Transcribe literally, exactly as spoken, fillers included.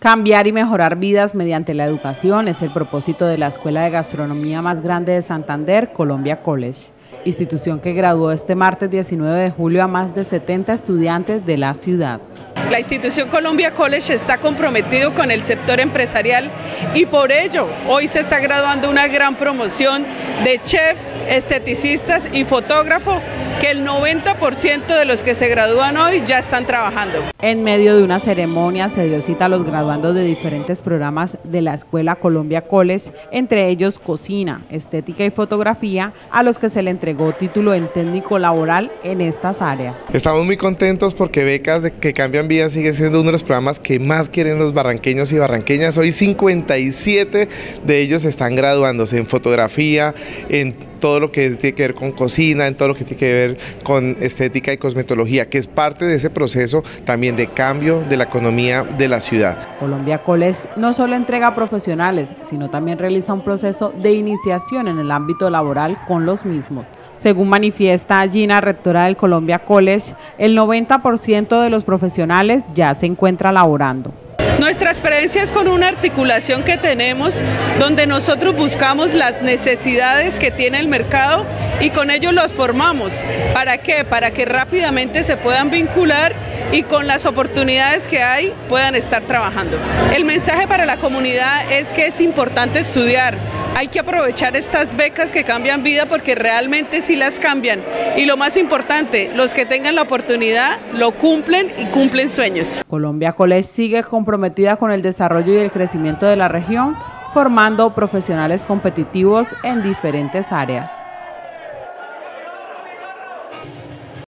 Cambiar y mejorar vidas mediante la educación es el propósito de la Escuela de Gastronomía más grande de Santander, Colombia College, institución que graduó este martes diecinueve de julio a más de setenta estudiantes de la ciudad. La institución Colombia College está comprometido con el sector empresarial y por ello hoy se está graduando una gran promoción de chef, esteticistas y fotógrafo, que el noventa por ciento de los que se gradúan hoy ya están trabajando. En medio de una ceremonia se dio cita a los graduandos de diferentes programas de la Escuela Colombia College, entre ellos cocina, estética y fotografía, a los que se le entregó título en técnico laboral en estas áreas. Estamos muy contentos porque Becas de que Cambian Vidas sigue siendo uno de los programas que más quieren los barranqueños y barranqueñas. Hoy cincuenta y siete de ellos están graduándose en fotografía, en todo lo que tiene que ver con cocina, en todo lo que tiene que ver con estética y cosmetología, que es parte de ese proceso también de cambio de la economía de la ciudad. Colombia College no solo entrega profesionales, sino también realiza un proceso de iniciación en el ámbito laboral con los mismos. Según manifiesta Gina, rectora del Colombia College, el noventa por ciento de los profesionales ya se encuentra laborando. Nuestra experiencia es con una articulación que tenemos donde nosotros buscamos las necesidades que tiene el mercado y con ello los formamos. ¿Para qué? Para que rápidamente se puedan vincular y con las oportunidades que hay puedan estar trabajando. El mensaje para la comunidad es que es importante estudiar. Hay que aprovechar estas becas que cambian vida porque realmente sí las cambian. Y lo más importante, los que tengan la oportunidad lo cumplen y cumplen sueños. Colombia College sigue comprometida con el desarrollo y el crecimiento de la región, formando profesionales competitivos en diferentes áreas.